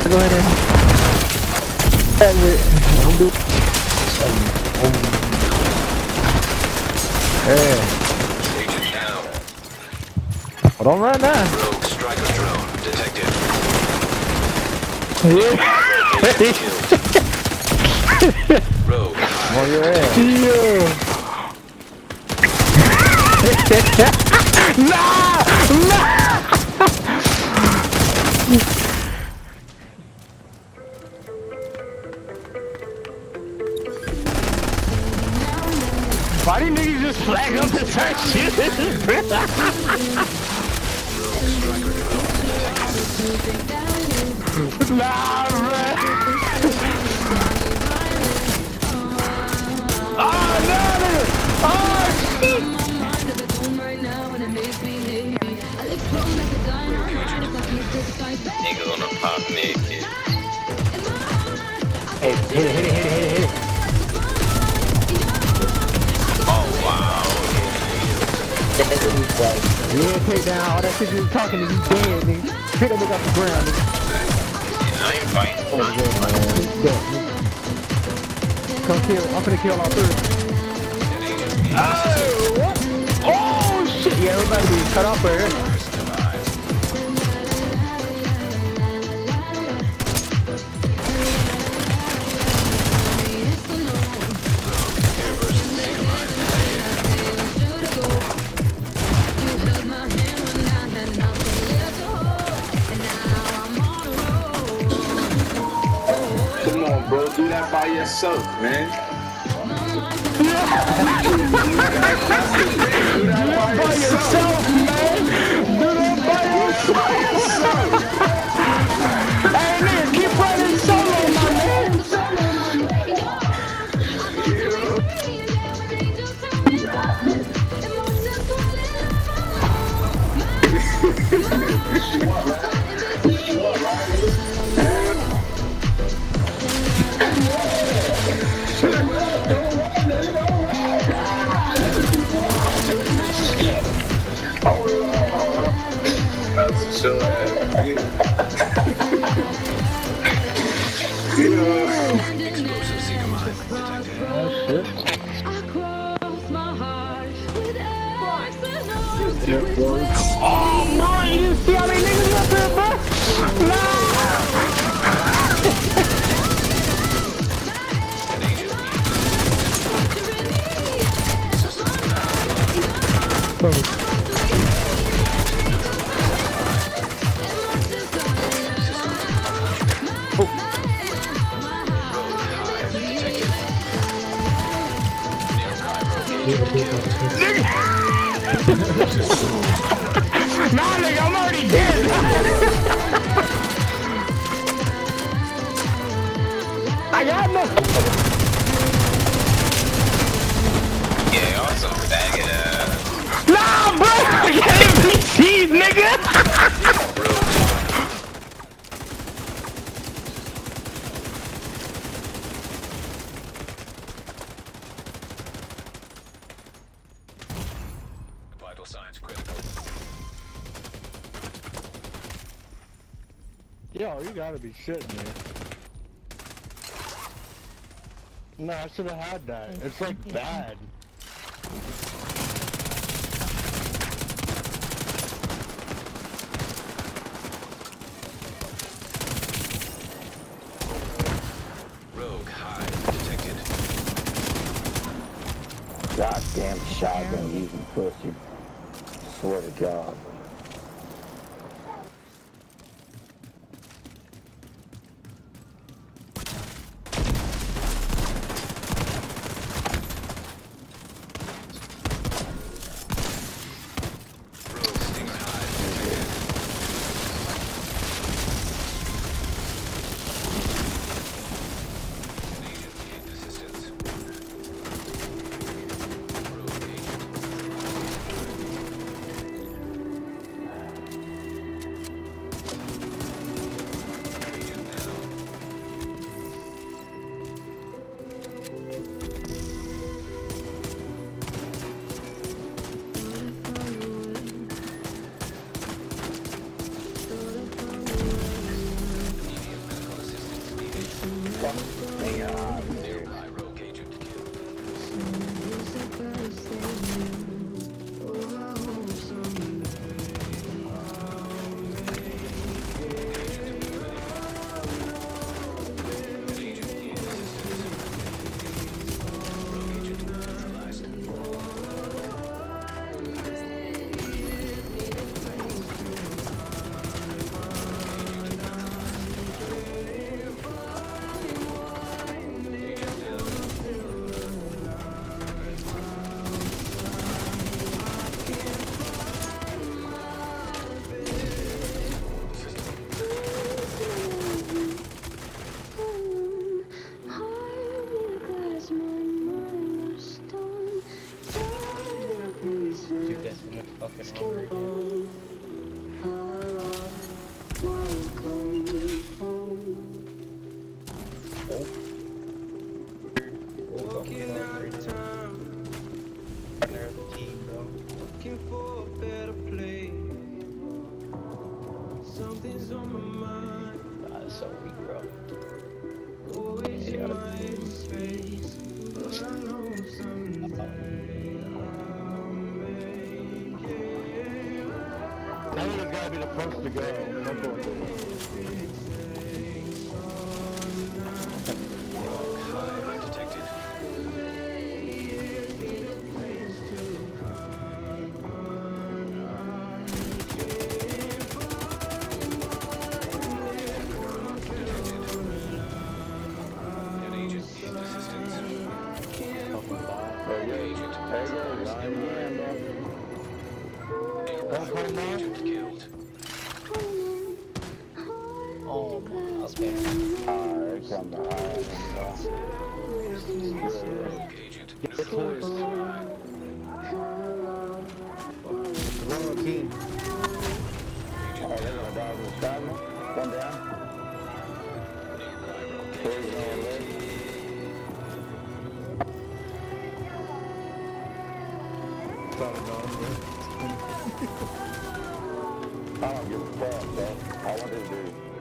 Go ahead and don't do. Hey. Well, don't run now. Rogue striker drone detected. Rogue. On your ass. Why do niggas just flag up the type shit? Nah, man. Oh, no, nigga. Oh, shit. Nigga gonna pop naked. Hey, hit it. Oh wow. Yeah, take down all that shit you was talking to, you dead, nigga. Pick that nigga off the ground, nigga. I ain't fighting. Oh, yeah, man. He's dead, nigga. Come kill. I'm finna kill all three. Oh, what? Oh, shit. Yeah, everybody be cut off right here. Come on, bro, do that by yourself, man. Do that by yourself, man. Do that by yourself. Hey, nigga, keep running solo, my man. So, Explosive seeker mine detected. Oh, bro, you didn't see all these niggas up there, bro? Nah, nigga, I'm already dead. I got no. Yeah, awesome. Bag it up. Nah, bro, I got NPCs, nigga. Vital signs critical. Yo, you gotta be shitting me. Nah, I should have had that. It's like bad. Rogue hive detected. Goddamn shotgun using pussy. Swear to God. Rogue stinger hive detected. Agent needing assistance. Rogue agent. Nearby rogue agent killed. Dude, that's so much fucking hungry. Walking out of time, There's the key, bro. looking for a better place. Something's on my mind, That's so weak, bro. always in my own space. But I know someday I'll make it. I think it's gotta be the first to go. I'm going to. High detected. An agent needs assistance. There you go. There you go. Line again, bro. Nearby rogue agent killed. Oh, okay. There comes the Rogue agent It's neutralized. close. One team. Oh, they're gonna die with the shotgun. One down. Nearby rogue Poison agent on leg. I don't give a fuck, bro. I want this dude.